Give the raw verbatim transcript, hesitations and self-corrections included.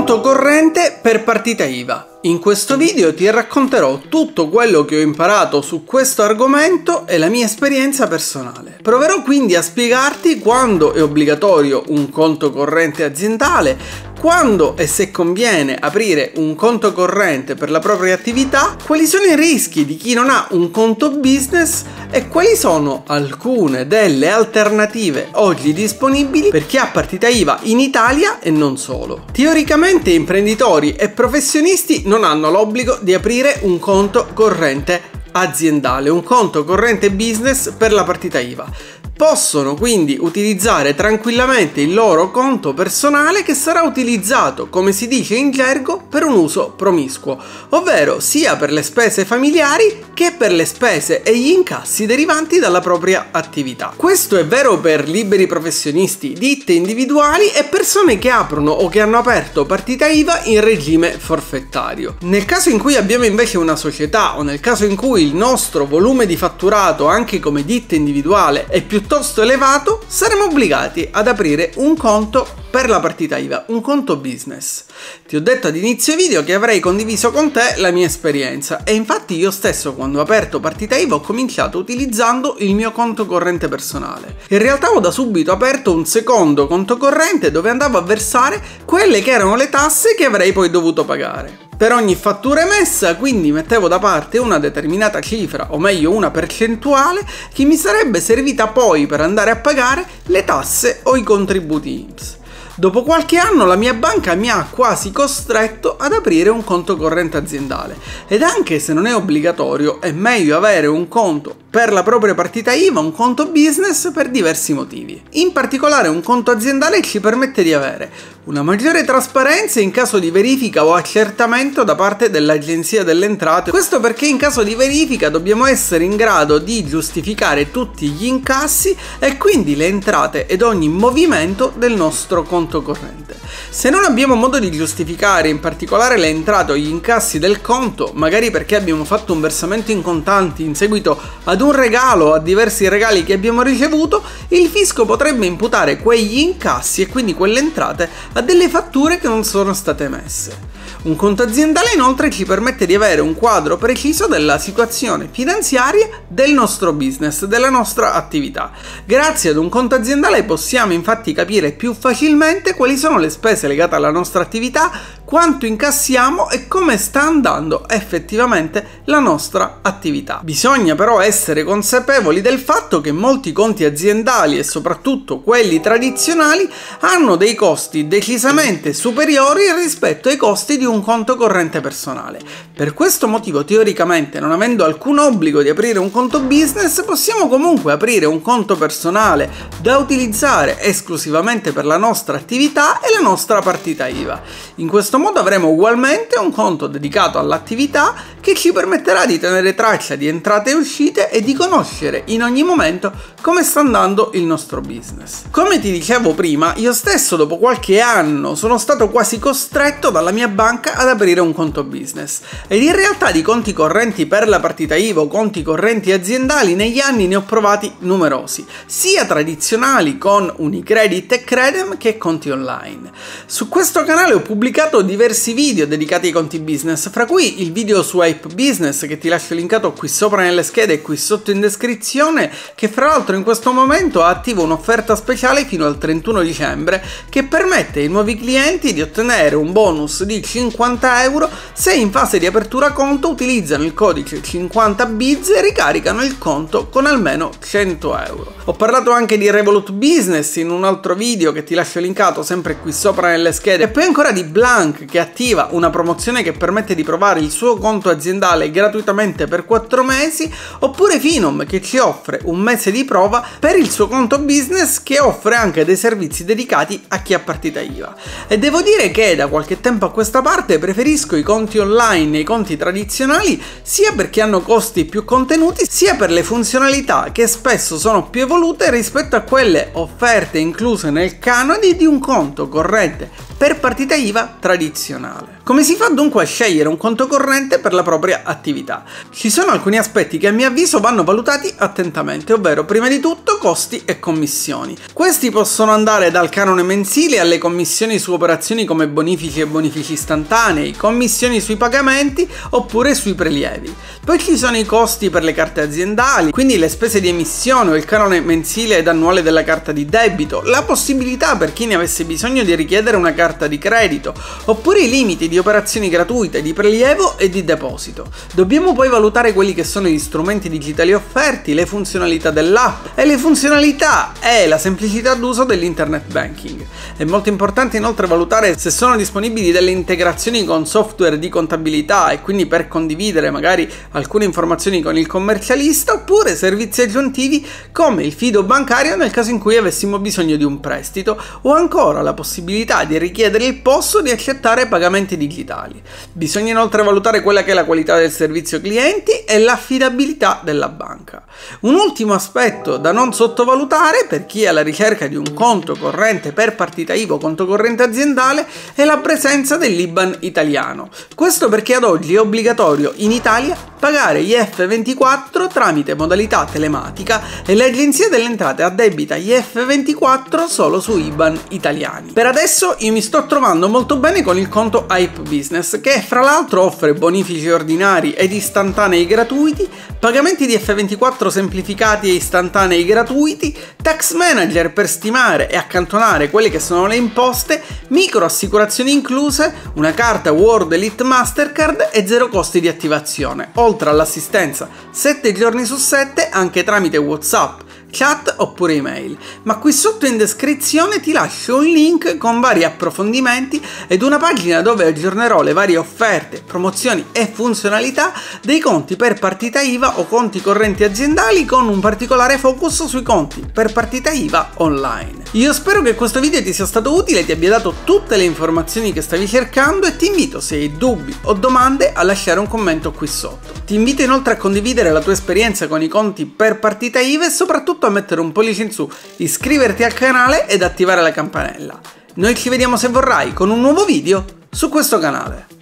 Conto corrente per partita I V A. In questo video ti racconterò tutto quello che ho imparato su questo argomento e la mia esperienza personale. Proverò quindi a spiegarti quando è obbligatorio un conto corrente aziendale, quando e se conviene aprire un conto corrente per la propria attività, quali sono i rischi di chi non ha un conto business e quali sono alcune delle alternative oggi disponibili per chi ha partita I V A in Italia e non solo. Teoricamente imprenditori e professionisti non hanno l'obbligo di aprire un conto corrente aziendale, un conto corrente business per la partita I V A. Possono quindi utilizzare tranquillamente il loro conto personale che sarà utilizzato, come si dice in gergo, per un uso promiscuo, ovvero sia per le spese familiari che per le spese e gli incassi derivanti dalla propria attività. Questo è vero per liberi professionisti, ditte individuali e persone che aprono o che hanno aperto partita I V A in regime forfettario. Nel caso in cui abbiamo invece una società o nel caso in cui il nostro volume di fatturato anche come ditta individuale è più piuttosto elevato, saremo obbligati ad aprire un conto per la partita I V A, un conto business. Ti ho detto ad inizio video che avrei condiviso con te la mia esperienza e infatti io stesso quando ho aperto partita I V A ho cominciato utilizzando il mio conto corrente personale. In realtà ho da subito aperto un secondo conto corrente dove andavo a versare quelle che erano le tasse che avrei poi dovuto pagare. Per ogni fattura emessa quindi mettevo da parte una determinata cifra, o meglio una percentuale, che mi sarebbe servita poi per andare a pagare le tasse o i contributi I N P S. Dopo qualche anno la mia banca mi ha quasi costretto ad aprire un conto corrente aziendale ed anche se non è obbligatorio è meglio avere un conto per la propria partita I V A, un conto business per diversi motivi. In particolare un conto aziendale ci permette di avere una maggiore trasparenza in caso di verifica o accertamento da parte dell'Agenzia delle Entrate. Questo perché in caso di verifica dobbiamo essere in grado di giustificare tutti gli incassi e quindi le entrate ed ogni movimento del nostro conto corrente. Se non abbiamo modo di giustificare in particolare le entrate o gli incassi del conto, magari perché abbiamo fatto un versamento in contanti in seguito ad un regalo o a diversi regali che abbiamo ricevuto, il fisco potrebbe imputare quegli incassi e quindi quelle entrate a delle fatture che non sono state emesse. Un conto aziendale inoltre ci permette di avere un quadro preciso della situazione finanziaria del nostro business, della nostra attività. Grazie ad un conto aziendale possiamo infatti capire più facilmente quali sono le spese legate alla nostra attività, quanto incassiamo e come sta andando effettivamente la nostra attività. Bisogna però essere consapevoli del fatto che molti conti aziendali e soprattutto quelli tradizionali hanno dei costi decisamente superiori rispetto ai costi di un conto corrente personale. Per questo motivo, teoricamente, non avendo alcun obbligo di aprire un conto business, possiamo comunque aprire un conto personale da utilizzare esclusivamente per la nostra attività e la nostra partita I V A. In questo modo avremo ugualmente un conto dedicato all'attività che ci permetterà di tenere traccia di entrate e uscite e di conoscere in ogni momento come sta andando il nostro business. Come ti dicevo prima, io stesso dopo qualche anno sono stato quasi costretto dalla mia banca ad aprire un conto business ed in realtà di conti correnti per la partita I V A o conti correnti aziendali negli anni ne ho provati numerosi, sia tradizionali con Unicredit e Credem che conti online. Su questo canale ho pubblicato diversi video dedicati ai conti business, fra cui il video su Hype Business che ti lascio linkato qui sopra nelle schede e qui sotto in descrizione, che fra l'altro in questo momento ha attivo un'offerta speciale fino al trentuno dicembre che permette ai nuovi clienti di ottenere un bonus di cinquanta euro se in fase di apertura conto utilizzano il codice cinquanta biz e ricaricano il conto con almeno cento euro. Ho parlato anche di Revolut Business in un altro video che ti lascio linkato sempre qui sopra nelle schede e poi ancora di Blank che attiva una promozione che permette di provare il suo conto aziendale gratuitamente per quattro mesi, oppure Finom che ci offre un mese di prova per il suo conto business che offre anche dei servizi dedicati a chi ha partita I V A. E devo dire che da qualche tempo a questa parte preferisco i conti online e i conti tradizionali sia perché hanno costi più contenuti sia per le funzionalità che spesso sono più evolute rispetto a quelle offerte incluse nel canone di un conto corrente per partita I V A tradizionale. Come si fa dunque a scegliere un conto corrente per la propria propria attività. Ci sono alcuni aspetti che a mio avviso vanno valutati attentamente, ovvero prima di tutto costi e commissioni. Questi possono andare dal canone mensile alle commissioni su operazioni come bonifici e bonifici istantanei, commissioni sui pagamenti oppure sui prelievi. Poi ci sono i costi per le carte aziendali, quindi le spese di emissione o il canone mensile ed annuale della carta di debito, la possibilità per chi ne avesse bisogno di richiedere una carta di credito, oppure i limiti di operazioni gratuite, di prelievo e di deposito. Dobbiamo poi valutare quelli che sono gli strumenti digitali offerti, le funzionalità dell'app e le funzionalità e la semplicità d'uso dell'internet banking. È molto importante inoltre valutare se sono disponibili delle integrazioni con software di contabilità e quindi per condividere magari alcune informazioni con il commercialista, oppure servizi aggiuntivi come il fido bancario nel caso in cui avessimo bisogno di un prestito, o ancora la possibilità di richiedere il P O S o di accettare pagamenti digitali. Bisogna inoltre valutare quella che è la qualità del servizio clienti e l'affidabilità della banca. Un ultimo aspetto da non sottovalutare per chi è alla ricerca di un conto corrente per partita I V A o conto corrente aziendale è la presenza dell'I B A N italiano. Questo perché ad oggi è obbligatorio in Italia pagare gli F ventiquattro tramite modalità telematica e l'Agenzia delle Entrate addebita gli F ventiquattro solo su I B A N italiani. Per adesso io mi sto trovando molto bene con il conto Hype Business, che fra l'altro offre bonifici ordinari ed istantanei gratuiti, pagamenti di F ventiquattro semplificati e istantanei gratuiti, tax manager per stimare e accantonare quelle che sono le imposte, micro assicurazioni incluse, una carta World Elite Mastercard e zero costi di attivazione, oltre all'assistenza sette giorni su sette anche tramite WhatsApp, chat oppure email. Ma qui sotto in descrizione ti lascio un link con vari approfondimenti ed una pagina dove aggiornerò le varie offerte, promozioni e funzionalità dei conti per partita I V A o conti correnti aziendali, con un particolare focus sui conti per partita I V A online. Io spero che questo video ti sia stato utile, ti abbia dato tutte le informazioni che stavi cercando e ti invito, se hai dubbi o domande, a lasciare un commento qui sotto. Ti invito inoltre a condividere la tua esperienza con i conti per partita I V A e soprattutto a mettere un pollice in su, iscriverti al canale ed attivare la campanella. Noi ci vediamo, se vorrai, con un nuovo video su questo canale.